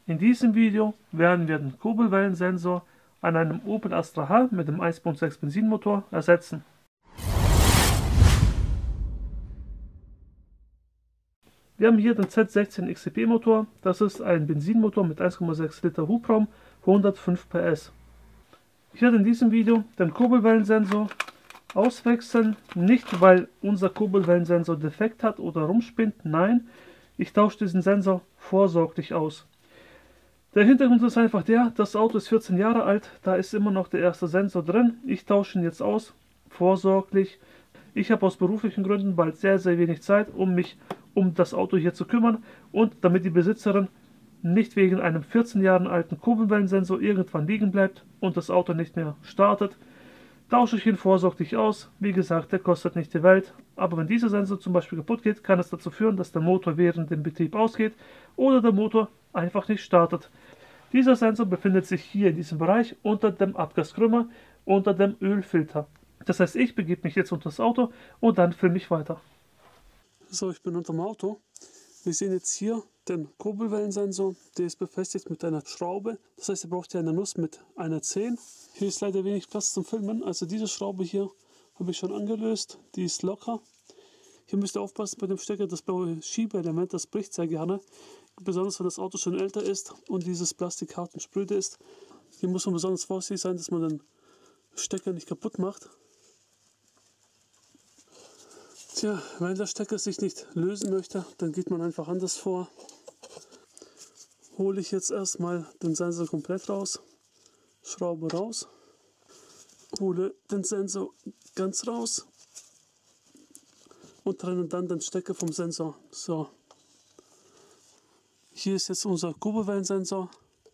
In diesem Video werden wir den Kurbelwellensensor an einem Opel Astra H mit dem 1.6 Benzinmotor ersetzen. Wir haben hier den Z16 XCP Motor, das ist ein Benzinmotor mit 1,6 Liter Hubraum, 105 PS. Ich werde in diesem Video den Kurbelwellensensor auswechseln, nicht weil unser Kurbelwellensensor defekt hat oder rumspinnt, nein, ich tausche diesen Sensor vorsorglich aus. Der Hintergrund ist einfach der, das Auto ist 14 Jahre alt, da ist immer noch der erste Sensor drin. Ich tausche ihn jetzt aus, vorsorglich. Ich habe aus beruflichen Gründen bald sehr wenig Zeit, um mich um das Auto hier zu kümmern und damit die Besitzerin nicht wegen einem 14 Jahre alten Kurbelwellensensor irgendwann liegen bleibt und das Auto nicht mehr startet, tausche ich ihn vorsorglich aus. Wie gesagt, der kostet nicht die Welt, aber wenn dieser Sensor zum Beispiel kaputt geht, kann es dazu führen, dass der Motor während dem Betrieb ausgeht oder der Motor einfach nicht startet. Dieser Sensor befindet sich hier in diesem Bereich unter dem Abgaskrümmer, unter dem Ölfilter. Das heißt, ich begebe mich jetzt unter das Auto und dann filme ich weiter. So, ich bin unter dem Auto. Wir sehen jetzt hier den Kurbelwellensensor, der ist befestigt mit einer Schraube. Das heißt, ihr braucht hier eine Nuss mit einer 10. Hier ist leider wenig Platz zum Filmen, also diese Schraube hier habe ich schon angelöst, die ist locker. Hier müsst ihr aufpassen bei dem Stecker, das blaue Schiebeelement, das bricht sehr gerne. Besonders wenn das Auto schon älter ist und dieses Plastik hart und spröde ist. Hier muss man besonders vorsichtig sein, dass man den Stecker nicht kaputt macht. Tja, wenn der Stecker sich nicht lösen möchte, dann geht man einfach anders vor. Hole ich jetzt erstmal den Sensor komplett raus, Schraube raus, hole den Sensor ganz raus und trenne dann den Stecker vom Sensor. So. Hier ist jetzt unser Kurbelwellensensor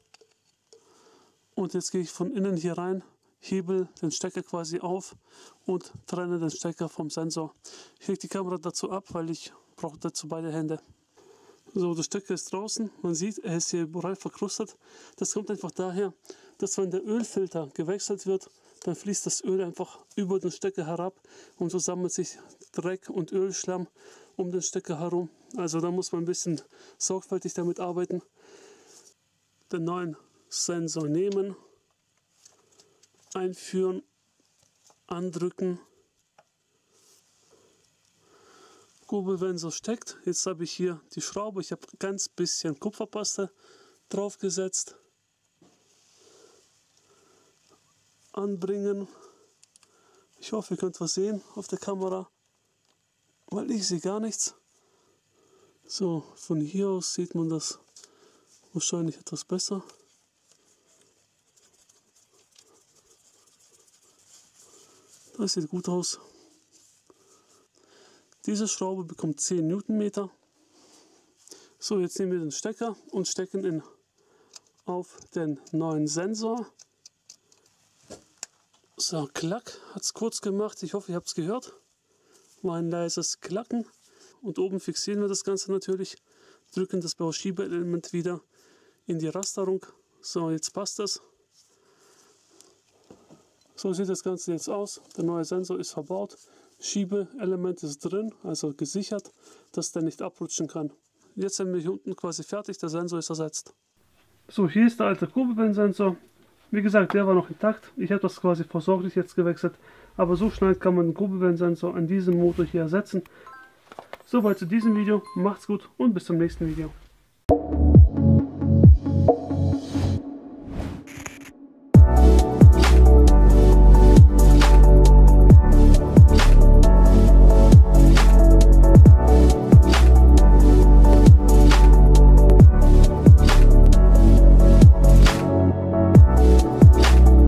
und jetzt gehe ich von innen hier rein, hebel den Stecker quasi auf und trenne den Stecker vom Sensor. Ich lege die Kamera dazu ab, weil ich brauche dazu beide Hände. So, der Stecker ist draußen, man sieht, er ist hier überall verkrustet. Das kommt einfach daher, dass wenn der Ölfilter gewechselt wird, dann fließt das Öl einfach über den Stecker herab und so sammelt sich Dreck und Ölschlamm um den Stecker herum. Also da muss man ein bisschen sorgfältig damit arbeiten. Den neuen Sensor nehmen, einführen, andrücken. Kurbelwellensensor steckt. Jetzt habe ich hier die Schraube. Ich habe ganz bisschen Kupferpaste draufgesetzt. Anbringen. Ich hoffe, ihr könnt was sehen auf der Kamera, weil ich sehe gar nichts. So, von hier aus sieht man das wahrscheinlich etwas besser. Das sieht gut aus. Diese Schraube bekommt 10 Newtonmeter. So, jetzt nehmen wir den Stecker und stecken ihn auf den neuen Sensor. So, klack, hat es kurz gemacht. Ich hoffe, ihr habt es gehört. War ein leises Klacken. Und oben fixieren wir das Ganze natürlich. Drücken das blaue Schiebeelement wieder in die Rasterung. So, jetzt passt das. So sieht das Ganze jetzt aus. Der neue Sensor ist verbaut. Schiebeelement ist drin, also gesichert, dass der nicht abrutschen kann. Jetzt sind wir hier unten quasi fertig. Der Sensor ist ersetzt. So, hier ist der alte Kurbelwellensensor. Wie gesagt, der war noch intakt. Ich habe das quasi vorsorglich jetzt gewechselt. Aber so schnell kann man den Kurbelwellensensor an diesem Motor hier ersetzen. Soweit zu diesem Video. Macht's gut und bis zum nächsten Video.